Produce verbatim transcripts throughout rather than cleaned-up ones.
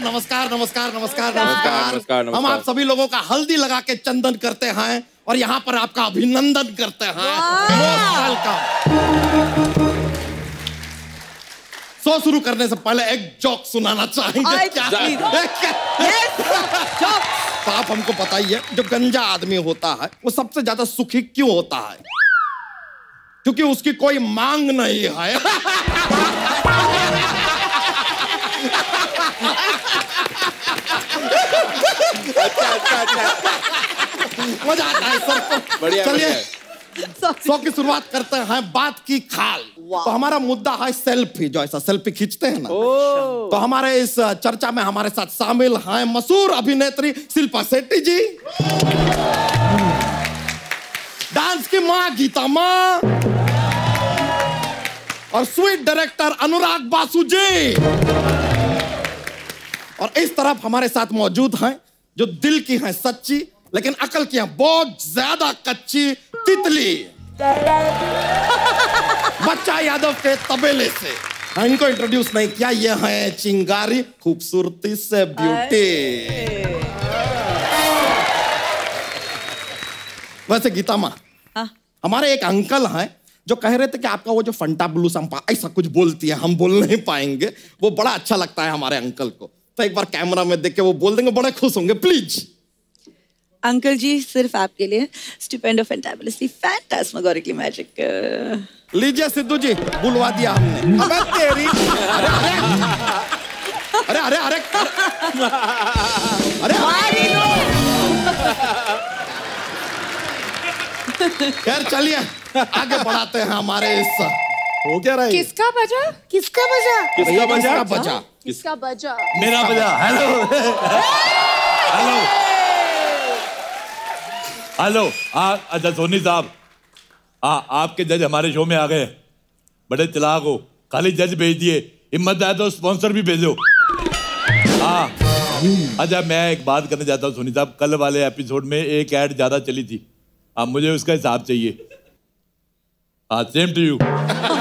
नमस्कार नमस्कार नमस्कार नमस्कार। हम आप सभी लोगों का हल्दी लगा के चंदन करते हैं और यहाँ पर आपका अभिनंदन करते हैं। शो शुरू करने से पहले एक जोक सुनाना चाहेंगे क्या? तो आप हमको बताइए, जो गंजा आदमी होता है वो सबसे ज्यादा सुखी क्यों होता है? क्योंकि उसकी कोई मांग नहीं है। अच्छा अच्छा अच्छा, मजा आता है सर। बढ़िया। चलिए शो की शुरुआत करते हैं। बात की खाल। तो हमारा मुद्दा है सेल्फी, जो ऐसा सेल्फी खींचते हैं ना। तो हमारे इस चर्चा में हमारे साथ शामिल हैं मशहूर अभिनेत्री शिल्पा शेट्टी जी, डांस की माँ गीता माँ, और स्वीट डायरेक्टर अनुराग बासु जी। और इस तरफ हमारे साथ मौजूद हैं जो दिल की हैं सच्ची लेकिन अकल की हैं बहुत ज्यादा कच्ची तितली बच्चा यादव के तबेले से। हाँ, इनको इंट्रोड्यूस नहीं किया, ये हैं चिंगारी खूबसूरती से ब्यूटी। वैसे गीता माँ, हमारे एक अंकल हैं जो कह रहे थे कि आपका वो जो फंटा ब्लू संपा ऐसा कुछ बोलती है, हम बोल नहीं पाएंगे, वो बड़ा अच्छा लगता है हमारे अंकल को। तो एक बार कैमरा में देख के वो बोल देंगे, बड़े खुश होंगे। प्लीज अंकल जी, सिर्फ आपके लिए स्टुपेंडो फैंटाबुलसली फैंटास्मगोरिकली मैजिक। लीजिए सिद्धू जी, बुलवा दिया हमने। अबे तेरी, अरे अरे अरे अरे अरे खैर चलिए आगे बढ़ाते हैं हमारे इस। हो क्या रहा है? किसका बजा? किसका बजा? किसका बजा? बजा किसका बजा? मेरा बजा। Hello hello hello. अच्छा सोनी साहब, आ, आपके जज हमारे शो में आ गए। बड़े चलाक हो, खाली जज भेज दिए, हिम्मत आए तो स्पॉन्सर भी भेजो। हाँ अच्छा, मैं एक बात करना चाहता हूँ सोनी साहब। कल वाले एपिसोड में एक ऐड ज्यादा चली थी, अब मुझे उसका हिसाब चाहिए। हाँ, same to you.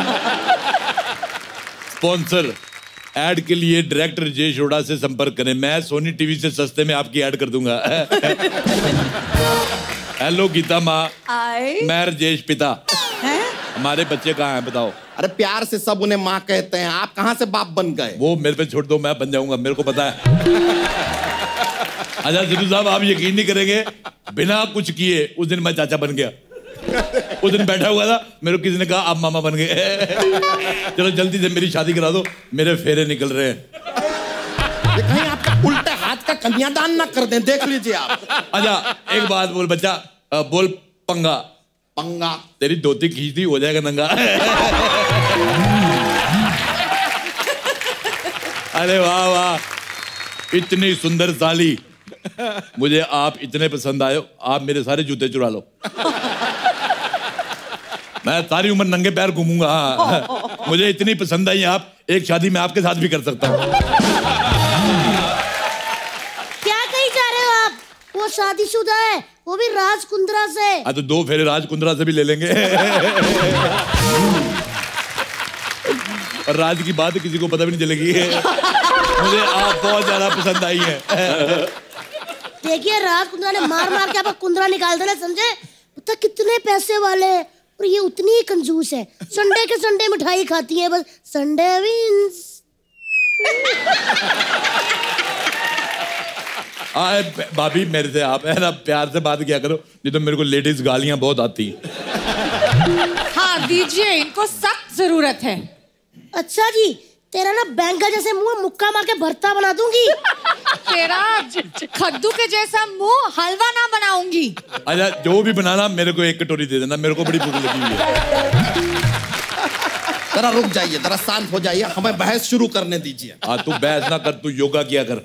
Sponsor ad के लिए डायरेक्टर राजेश अरोड़ा से संपर्क करें, मैं सोनी टीवी से सस्ते में आपकी ऐड कर दूंगा। हेलो गीता माँ, मैं राजेश पिता। हमारे बच्चे कहाँ हैं बताओ? अरे प्यार से सब उन्हें माँ कहते हैं, आप कहाँ से बाप बन गए? वो मेरे पे छोड़ दो, मैं बन जाऊंगा, मेरे को पता है। अच्छा सिद्धू साहब, आप यकीन नहीं करेंगे, बिना कुछ किए उस दिन मैं चाचा बन गया। उस दिन बैठा हुआ था, मेरे को किसी ने कहा आप मामा बन गए। चलो जल्दी से मेरी शादी करा दो, मेरे फेरे निकल रहे हैं। कहीं आपका उल्टे हाथ का कन्यादान ना कर दें, देख लीजिए आप। अच्छा एक बात बोल बच्चा, बोल पंगा। पंगा? तेरी धोती खींच दी, हो जाएगा नंगा। अरे वाह वाह, इतनी सुंदर साली, मुझे आप इतने पसंद आए, आप मेरे सारे जूते चुरा लो। मैं सारी उम्र नंगे पैर घूमूंगा। हाँ, मुझे इतनी पसंद आई आप, एक शादी मैं आपके साथ भी कर सकता हूँ। क्या कही जा रहे हो आप? वो शादीशुदा है, वो भी राज कुंद्रा से। हाँ तो दो फेरे राज कुंद्रा से भी ले लेंगे। और राज की बात किसी को पता भी नहीं चलेगी। मुझे आप बहुत ज्यादा पसंद आई है। देखिए राज कुंद्रा ने मार मार के आपका कुंद्रा निकाल देना, समझे? पता कितने पैसे वाले हैं और ये उतनी ही कंजूस है। संडे के संडे मिठाई खाती है बस। Sunday wins. आए भाभी, मेरे से आप है ना प्यार से बात किया करो, नहीं तो मेरे को लेडीज गालियां बहुत आती हैं। हाँ दीजिए, इनको सख्त जरूरत है। अच्छा जी, तेरा ना बैंगा जैसे मुंह मुक्का मार के भरता बना दूंगी। तेरा खद्दू के जैसा मुंह हलवा ना बनाऊंगी। अच्छा जो भी बनाना मेरे को एक कटोरी दे देना, मेरे को बड़ी भूख लगी हुई है। जरा रुक जाइए, जरा शांत हो जाइए, हमें बहस शुरू करने दीजिए। हाँ तू बहस ना कर, तू योगा किया कर,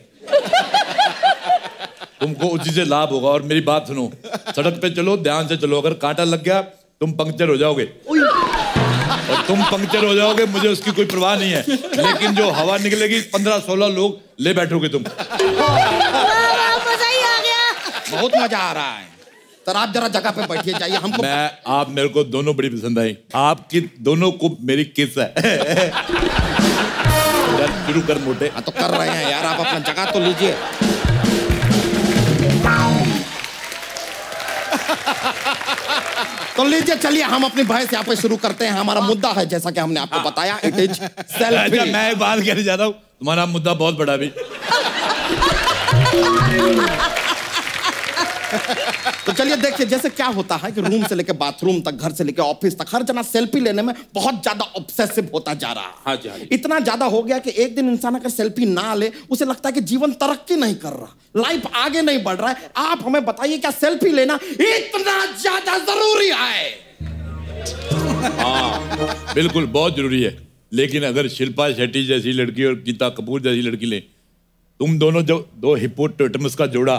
तुमको उसी से लाभ होगा। और मेरी बात सुनो, सड़क पे चलो, ध्यान से चलो, अगर कांटा लग गया तुम पंक्चर हो जाओगे। और तुम पंक्चर हो जाओगे, मुझे उसकी कोई परवाह नहीं है, लेकिन जो हवा निकलेगी पंद्रह सोलह लोग ले बैठोगे तुम। मजा ही आ गया। बहुत मजा आ रहा है। सर आप जरा जगह पे बैठिए जाइए। हमको मैं आप मेरे को दोनों बड़ी पसंद आई, आपकी दोनों को मेरी किस है। शुरू कर मोटे। हाँ तो कर रहे हैं यार, आप अपना जगह तो लीजिए। तो लीजिए, चलिए हम अपनी बहस यहाँ पे शुरू करते हैं। हमारा मुद्दा है जैसा कि हमने आपको बताया, इट इज सेल्फी। अच्छा, मैं एक बात कहना चाहता हूँ, तुम्हारा मुद्दा बहुत बड़ा भी। तो चलिए देखिए, जैसे क्या होता है कि रूम से लेके बाथरूम तक, घर से लेके ऑफिस तक, हर जना सेल्फी लेने में बहुत ज्यादा ऑब्सेसिव होता जा रहा है। हाँ जी, हाँ जी। इतना ज्यादा हो गया कि एक दिन इंसान अगर सेल्फी ना ले, उसे लगता है कि जीवन तरक्की नहीं कर रहा, लाइफ आगे नहीं बढ़ रहा है। आप हमें बताइए, क्या सेल्फी लेना इतना ज्यादा जरूरी है? हाँ बिल्कुल, बहुत जरूरी है। लेकिन अगर शिल्पा शेट्टी जैसी लड़की और गीता कपूर जैसी लड़की ले, तुम दोनों जो दो हिप्पोपोटामस का जोड़ा।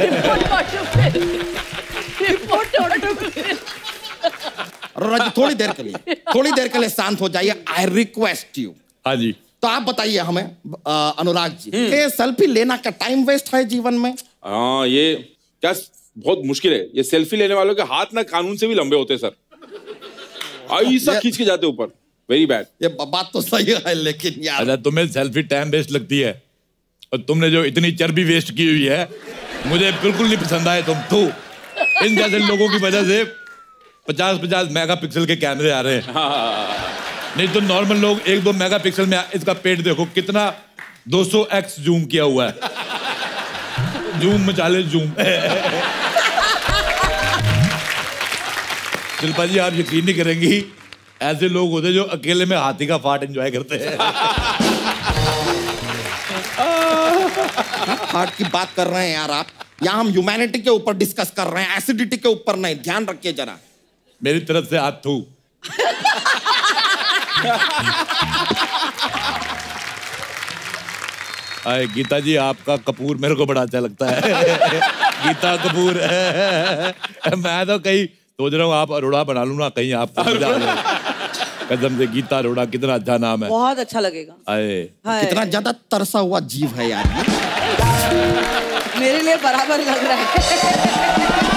अरोरा जी, थोड़ी देर के लिए थोड़ी देर के लिए शांत हो जाइए, आई रिक्वेस्ट यू। हाँ जी। तो आप बताइए हमें आ, अनुराग जी, कि सेल्फी लेना क्या टाइम वेस्ट है जीवन में? हाँ, ये क्या बहुत मुश्किल है। ये सेल्फी लेने वालों के हाथ ना कानून से भी लंबे होते हैं सर, ऐसा खींच के जाते ऊपर। Very bad. ये बात तो सही है, लेकिन यार अच्छा, तुम्हें सेल्फी टाइम वेस्ट लगती है, और तुमने जो इतनी चर्बी वेस्ट की हुई है, मुझे बिल्कुल नहीं पसंद आए तुम। तू इन जैसे लोगों की वजह से पचास पचास मेगापिक्सल के कैमरे आ रहे हैं। नहीं तो नॉर्मल लोग एक दो मेगापिक्सल में, इसका पेट देखो कितना दो सौ एक्स जूम किया हुआ है। जूम मचा ले जूम। शिल्पा जी, आप यकीन नहीं करेंगी, ऐसे लोग होते हैं जो अकेले में हाथी का फाट एंजॉय करते हैं। हार्ट की बात कर रहे हैं यार आप, यहाँ हम ह्यूमैनिटी के ऊपर डिस्कस कर रहे हैं, एसिडिटी के ऊपर नहीं। ध्यान रखिए जरा। मेरी तरफ से हाथ थू। आए गीता जी, आपका कपूर मेरे को बड़ा अच्छा लगता है। गीता कपूर। मैं तो कहीं सोच रहा हूँ आप अरोड़ा बना लूँ ना, कहीं आपको मजा आ जाए। कसम से, गीता अरोड़ा कितना अच्छा नाम है। बहुत अच्छा लगेगा। आए कितना ज्यादा तरसा हुआ जीव है यार, मेरे लिए बराबर लग रहा है।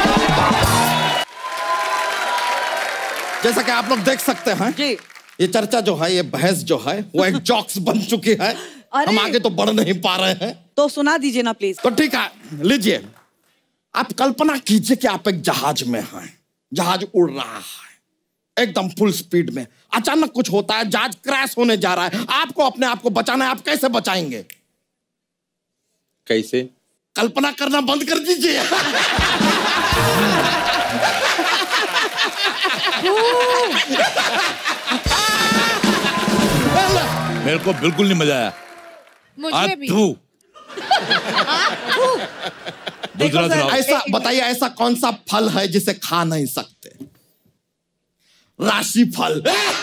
जैसा कि आप लोग देख सकते हैं जी, ये चर्चा जो है, ये बहस जो है, वो एक जोक्स बन चुकी है। हम आगे तो बढ़ नहीं पा रहे हैं, तो सुना दीजिए ना प्लीज। तो ठीक है, लीजिए। आप कल्पना कीजिए कि आप एक जहाज में हैं, जहाज उड़ रहा है एकदम फुल स्पीड में। अचानक कुछ होता है, जहाज क्रैश होने जा रहा है, आपको अपने आप को बचाना है। आप कैसे बचाएंगे? कैसे? कल्पना करना बंद कर दीजिए। मेरे को बिल्कुल नहीं मजा आया। मुझे भी। दूसरा सुनाओ। ऐसा बताइए, ऐसा कौन सा फल है जिसे खा नहीं सकते? राशि फल।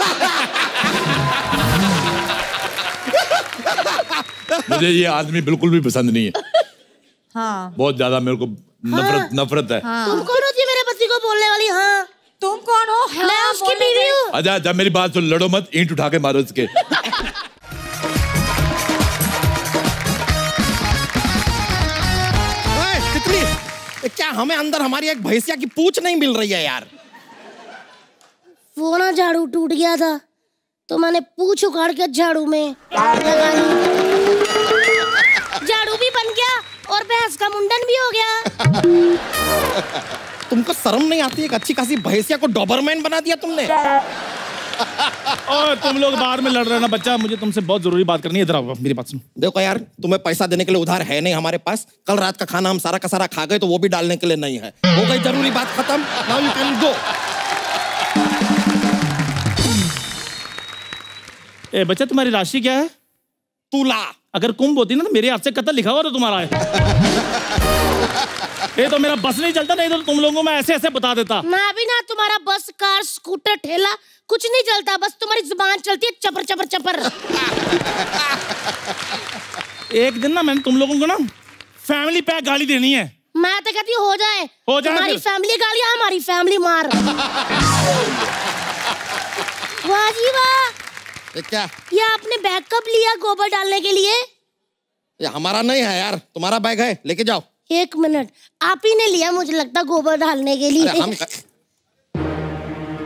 मुझे ये आदमी बिल्कुल भी पसंद नहीं है। हाँ। बहुत ज्यादा मेरे को नफरत हाँ। नफरत है। हाँ। तुम कौन होती है मेरे पति को बोलने वाली? हाँ, तुम कौन हो? हाँ, मैं उसकी बीवी हूँ। अच्छा जब मेरी बात सुन, लड़ो मत, ईंट उठा के मारो इसके। तितली, क्या हमें अंदर हमारी एक भैंसिया की पूंछ नहीं मिल रही है यार? वो ना झाड़ू टूट गया था, तो मैंने पूंछ उखाड़ के झाड़ू में लगा ली। झाड़ू भी बन गया और भैंस का मुंडन भी हो गया। तुमको शर्म नहीं आती? एक अच्छी खासी भैंसिया को डॉबरमैन बना दिया तुमने। और तुम लोग बाहर में लड़ रहे हो ना बच्चा, मुझे तुमसे बहुत जरूरी बात करनी है। इधर आओ, मेरी बात सुनो। देखो यार, तुम्हें पैसा देने के लिए उधार है नहीं हमारे पास। कल रात का खाना हम सारा का सारा खा गए, तो वो भी डालने के लिए नहीं है। हो गई जरूरी बात खत्म। Now you can go. ए बच्चा, तुम्हारी राशि क्या है? तुला। अगर कुंभ होती ना तो मेरे हाथ से कत्ल लिखा हुआ तो तुम्हारा है। ये तो मेरा बस नहीं चलता, नहीं तो तुम लोगों में ऐसे ऐसे बता देता। मैं भी ना, तुम्हारा बस, कार, स्कूटर, ठेला कुछ नहीं चलता, बस तुम्हारी जुबान चलती है चपर चपर चपर। एक दिन ना मैंने तुम लोगों को ना फैमिली पैक गाली देनी है। मैं तो कहती हूँ हो जाए, हो जाए। तुम्हारी फैमिली गालियाँ, हमारी फैमिली मार। वाह जी वाह। ये क्या? ये आपने बैग कब लिया गोबर डालने के लिए? ये हमारा नहीं है यार, तुम्हारा बैग है, लेके जाओ। एक मिनट, आप ही ने लिया मुझे लगता गोबर डालने के लिए। हम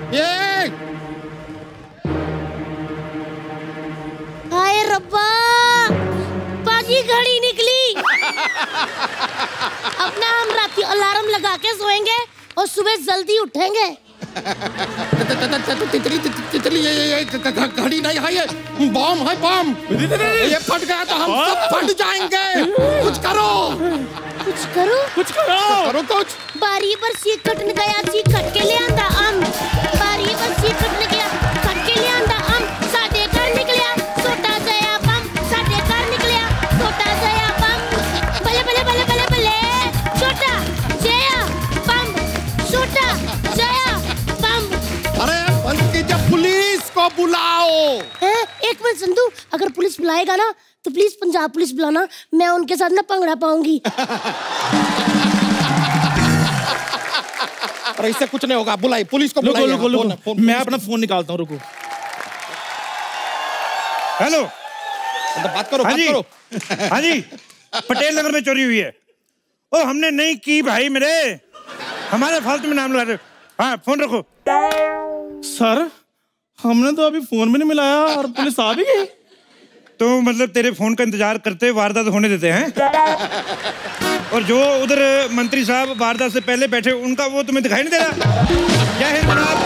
ये हाय रब्बा, पाजी घड़ी निकली। अपना हम रात अलार्म लगा के सोएंगे और सुबह जल्दी उठेंगे। तितली तितली ये ये घड़ी नहीं है, ये बम है बम। ये फट गया तो हम सब फट जाएंगे। कुछ करो कुछ करो कुछ करो करो कुछ। बारी पर सीख कटने गया, सीख कट के ले आंदा आम। बारी पर सीख कटने गया, कट के ले आंदा आम। साडे घर निकलिया छोटा जया बम, साडे घर निकलिया छोटा जया बम। बले बले बले बले बले छोटा जया बम, छोटा जया बम। अरे बंद कीजिए, पुलिस को बुलाओ। ए, एक मिनट संधू, अगर पुलिस बुलाएगा ना तो प्लीज पंजाब पुलिस बुलाना, मैं उनके साथ ना पंगड़ा पाऊंगी। अरे इससे कुछ नहीं होगा, बुलाई पुलिस को। रुको रुको रुको, मैं अपना फोन निकालता हूँ, रुको। हेलो, बात करो, बात करो। हाँ जी, पटेल नगर में चोरी हुई है। ओ हमने नहीं की भाई, मेरे हमारे फालतू में नाम लगा रहे। हाँ फोन रखो। सर हमने तो अभी फोन भी नहीं मिलाया और पुलिस आ भी गई। तो मतलब तेरे फोन का इंतजार करते वारदात होने देते हैं? और जो उधर मंत्री साहब वारदात से पहले बैठे उनका वो तुम्हें दिखाई नहीं दे रहा? क्या है जनाब?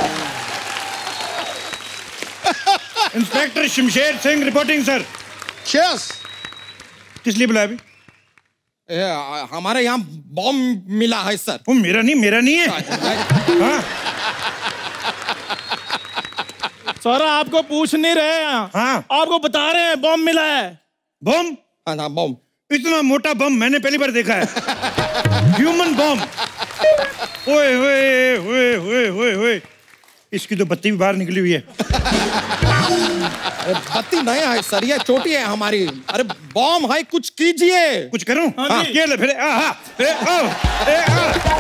Inspector Shamsher Singh reporting sir. Yes. किस लिए बुलाया अभी? हमारे यहाँ बॉम्ब मिला है सर। वो मेरा नहीं, मेरा नहीं है। हाँ सर आपको पूछ नहीं रहे हैं, हाँ आपको बता रहे हैं बम मिला है। बम? हाँ बम। इतना मोटा बम मैंने पहली बार देखा है। Human bomb. ओए ओए ओए ओए ओए ओए, इसकी तो बत्ती भी बाहर निकली हुई है। बत्ती नहीं है सर, ये चोटी है हमारी। अरे बम है, कुछ कीजिए। कुछ करूं? हाँ, ये ले फिर। आ, हाँ, ए, आ, ए, आ।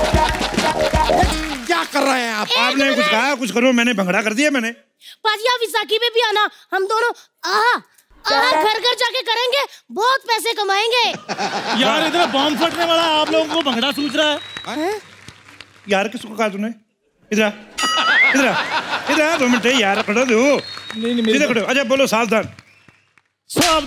क्या कर रहे हैं आप? आपने कुछ कहा, कुछ करो, मैंने भंगड़ा कर दिया मैंने। पाजी आप विसाखी में भी आना, हम दोनों आहा आहा घर घर जाके करेंगे, बहुत पैसे कमाएंगे। यार इधर बम फटने वाला, आप लोगों को भंगड़ा सूझ रहा है? यार किसको कहा तूने? इधर इधर इधर दो मिनट यार, खड़ो दो। नहीं नहीं इधर खड़ो। अच्छा बोलो सावधान। सब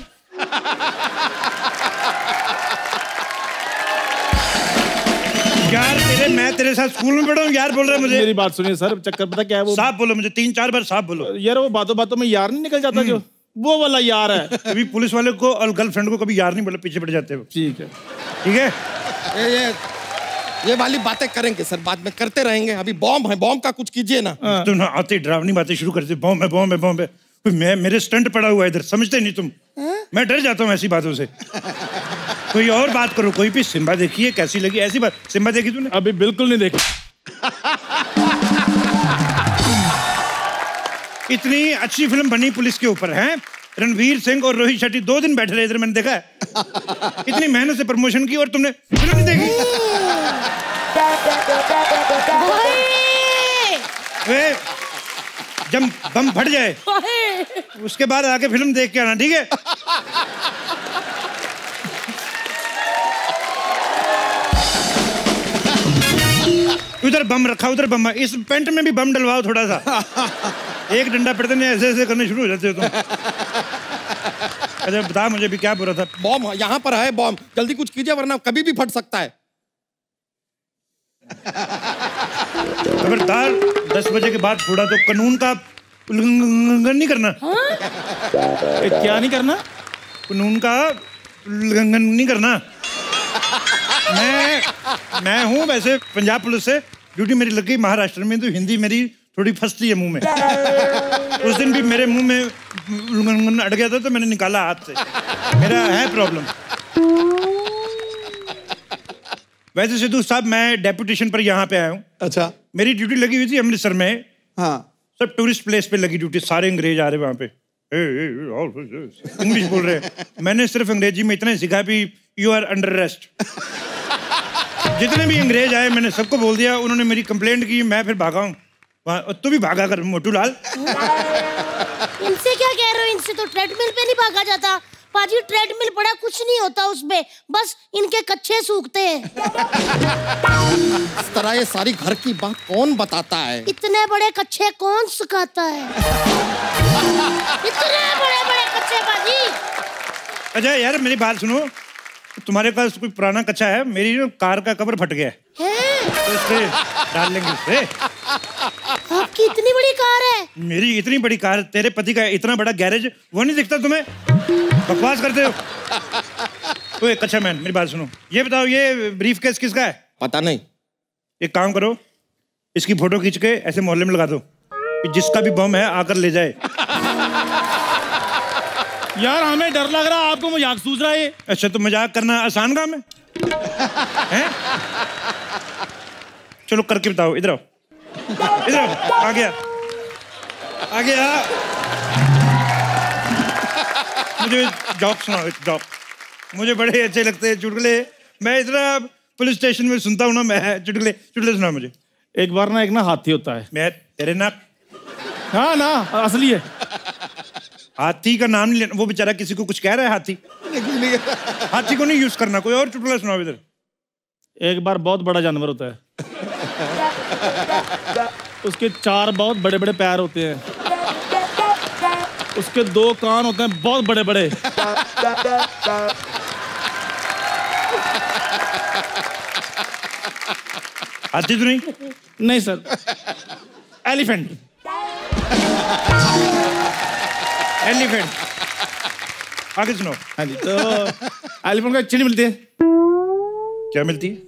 यार तेरे मैं तेरे साथ स्कूल में पढ़ा हूँ यार, बोल रहा है मुझे। मेरी बात सुनिए सर, चक्कर पता क्या है वो? साफ बोलो मुझे, तीन चार बार साफ बोलो यार। वो बातों बातों में यार नहीं निकल जाता जो, वो वाला यार है। कभी पुलिस वाले को और गर्लफ्रेंड को कभी यार नहीं बोले, पीछे पड़ जाते हो। ठीक है ठीक है। ये ये ये वाली बातें करेंगे सर, बाद में करते रहेंगे। अभी बॉम्ब है, बॉम्ब का कुछ कीजिए ना। तुम ना आते डरावनी बातें शुरू करते, बॉम्ब है बॉम्ब है बॉम्ब है। मैं मेरे स्टंट पड़ा हुआ है इधर, समझते नहीं तुम। मैं डर जाता हूँ ऐसी बातों से। कोई और बात करो, कोई भी। सिम्बा देखी है, कैसी लगी? ऐसी बात। सिम्बा देखी तूने? अभी बिल्कुल नहीं देखी। इतनी अच्छी फिल्म बनी पुलिस के ऊपर है, रणवीर सिंह और रोहित शेट्टी दो दिन बैठे रहे इधर, मैंने देखा है। इतनी मेहनत से प्रमोशन की और तुमने फिल्म नहीं देखी? वे जब बम फट जाए उसके बाद आके फिल्म देख के आना, ठीक है? उधर बम रखा, उधर बम। इस पेंट में भी बम डलवाओ थोड़ा सा। एक डंडा पड़ते नहीं, ऐसे ऐसे करने शुरू हो जाते हो तुम। अच्छा बता मुझे भी क्या बुरा था? बॉम्ब यहाँ पर है, बॉम्ब। जल्दी कुछ कीजिए वरना कभी भी फट सकता है। खबरदार, दस बजे के बाद थोड़ा तो कानून का उल्लंघन नहीं करना। क्या नहीं करना? कानून का उल्लंघन नहीं करना। मैं मैं हूँ वैसे पंजाब पुलिस से, ड्यूटी मेरी लग गई महाराष्ट्र में, तो हिंदी मेरी थोड़ी फंसती है मुंह में। उस दिन भी मेरे मुंह में उल्लंघन अड़ गया था तो मैंने निकाला हाथ से। मेरा है प्रॉब्लम। वैसे सिद्धू साहब, मैं डेपुटेशन पर यहाँ पे आया हूँ। अच्छा। मेरी ड्यूटी लगी हुई थी अमृतसर में। हाँ। सब टूरिस्ट प्लेस पे लगी ड्यूटी, सारे अंग्रेज आ रहे वहाँ पे, इंग्लिश बोल रहे हैं। मैंने सिर्फ अंग्रेजी में इतना ही सीखा भी यू आर अंडर अरेस्ट। जितने भी अंग्रेज आए मैंने सबको बोल दिया, उन्होंने मेरी कंप्लेंट की, मैं फिर भागा हूँ। तू भी भागा कर मोटू लाल। इनसे क्या कह रहे हो? इनसे तो ट्रेडमिल पे नहीं भागा जाता। पाजी ट्रेडमिल पड़ा, कुछ नहीं होता उसमें, बस इनके कच्चे सूखते हैं। इस तरह ये सारी घर की बात कौन बताता है? इतने बड़े कच्चे कौन सुखाता है? इतने बड़े बड़े कच्चे पाजी। अच्छा यार मेरी बात सुनो, तुम्हारे पास कोई पुराना कच्चा है? मेरी ना कार का कवर फट गया है, तो इससे डाल लेंगे उससे। आपकी इतनी बड़ी कार है? मेरी इतनी बड़ी कार, तेरे पति का इतना बड़ा गैरेज, वो नहीं दिखता तुम्हें? बकवास करते हो। ओए कच्चा मैन मेरी बात सुनो, ये बताओ ये ब्रीफकेस किसका है? पता नहीं। एक काम करो, इसकी फोटो खींच के ऐसे मोहल्ले में लगा दो, जिसका भी बम है आकर ले जाए। यार हमें डर लग रहा है, आपको मजाक सूझ रहा है। अच्छा तो मजाक करना आसान काम है, हैं? चलो करके बताओ, इधर आओ, इधर आओ, आ गया आ गया। मुझे जॉक सुनाओ, एक जॉक, मुझे बड़े अच्छे लगते हैं चुटकुले। मैं इतना पुलिस स्टेशन में सुनता हूँ ना, मैं चुटकुले चुटकुले सुनाओ मुझे। एक बार ना एक ना हाथी होता है। मैं तेरे ना, हाँ ना असली है। हाथी का नाम नहीं लेना, वो बेचारा किसी को कुछ कह रहा है। हाथी हाथी को नहीं यूज करना। कोई और चुटकुला सुनाओ इधर। एक बार बहुत बड़ा जानवर होता है, उसके चार बहुत बड़े बड़े पैर होते हैं, उसके दो कान होते हैं बहुत बड़े बड़े। हाथी तो नहीं? नहीं सर, एलिफेंट। एलिफेंट, आगे सुनो। हाँ जी, तो एलिफेंट को चींटी मिलती है। क्या मिलती है?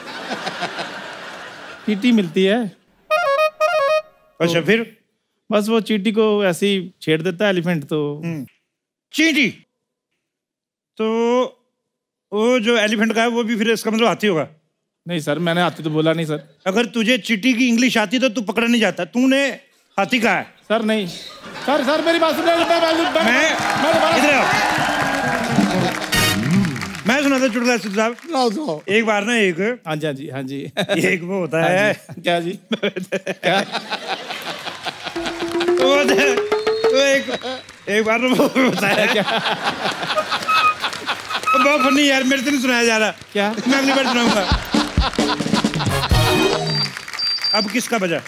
चींटी मिलती है। अच्छा फिर? बस वो चींटी को ऐसे ही छेड़ देता है एलिफेंट। तो चींटी तो वो जो एलिफेंट का है वो भी फिर इसका मतलब हाथी होगा? नहीं सर, मैंने हाथी तो बोला नहीं सर। अगर तुझे चींटी की इंग्लिश आती तो तू पकड़ा नहीं जाता, तूने हाथी कहा है। सर नहीं सर, सर मेरी बात सुनिए। मैं इधर आओ, मैं सुना था चुटकुला साहब। एक बार ना एक, हाँ जी हाँ जी हाँ जी, एक वो होता है। क्या जी? क्या? वो एक एक बार ना वो होता है क्या? बहुत फनी यार, मेरे से नहीं सुनाया जा रहा। क्या? मैं अगली बार सुनाऊंगा। अब किसका बजा?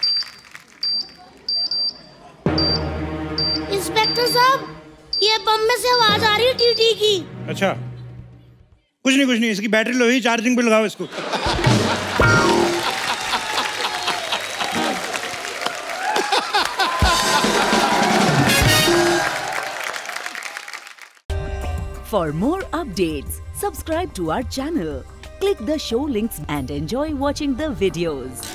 इंस्पेक्टर साहब, ये बम में से आवाज आ रही है टीटी की। अच्छा कुछ नहीं कुछ नहीं, इसकी बैटरी लो ही, चार्जिंग पे लगाओ इसको। For more updates, subscribe to our channel, click the show links and enjoy watching the videos.